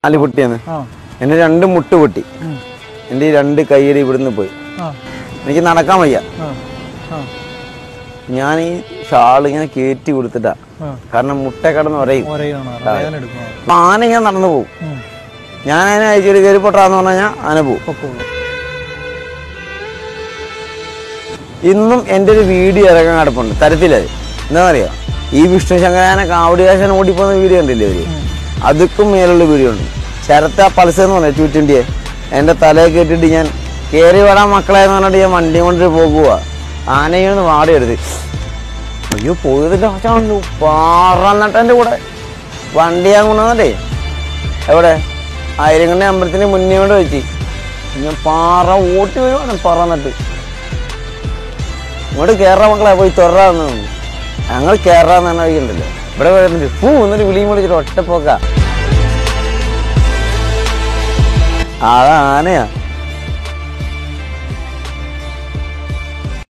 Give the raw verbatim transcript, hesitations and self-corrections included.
കാല് പൊട്ടിയെന്ന്. എന്റെ രണ്ട് മുട്ട് പൊട്ടി. എന്റെ ഈ രണ്ട് കയ്യിൽ ഇവിടുന്ന് പോയി. എനിക്ക് നടക്കാൻ വയ്യ. ഞാൻ ഈ ഷാൾ ഇങ്ങനെ കയറ്റി കൊടുത്തിട്ടാ, കാരണം മുട്ട കിടന്ന് ഒരയും. ആന ഇങ്ങനെ നടന്നു പോകും. ഞാൻ അതിനെ അയച്ചൊരു കയറി പൊട്ടാന്ന് പറഞ്ഞാൽ ആന പോവും. ഇന്നും എൻ്റെ ഒരു വീഡിയോ ഇറങ്ങാൻ കിടപ്പുണ്ട്, തരത്തിലത്. എന്താ പറയാ, ഈ വിഷ്ണു ശങ്കരാനെ കാവടിയാശാൻ ഓടിപ്പോകുന്ന വീഡിയോ ഉണ്ടല്ലേ അവര്, അതുക്കും മേലുള്ള വീഡിയോ ഉണ്ട്. ശരത്ത പൾസ് എന്ന് പറഞ്ഞ ടു ട്വന്റിയെ എൻ്റെ തലയെ കേട്ടിട്ട് ഞാൻ കയറി വിടാൻ മക്കളെന്ന് പറഞ്ഞിട്ട് ഞാൻ വണ്ടി കൊണ്ടിട്ട് പോകുക. ആനയൊന്ന് വാടിയെടുത്ത് അയ്യോ പോയതിന്റെ ആശാണല്ലോ പാറന്നിട്ടെൻ്റെ കൂടെ വണ്ടി ഞാൻ കൊണ്ടുവന്നേ. എവിടെ ആയിരങ്ങളുടെ അമ്പലത്തിന് മുന്നേ കൊണ്ട് വെച്ച് ഞാൻ പാറ ഓട്ടി വരുവാണ്. പറന്നിട്ട് ഇങ്ങോട്ട് കേരള മക്കളെ പോയി തൊറാന്ന് ഞങ്ങൾ കേരളന്ന് തന്നെ വഴിയുണ്ടല്ലോ. ഇവിടെ വരുന്നുണ്ട് പൂ എന്നിട്ട് വിളിയും വിളിച്ചിട്ട് ഒറ്റപ്പോക്ക. അതാ ആനയാ.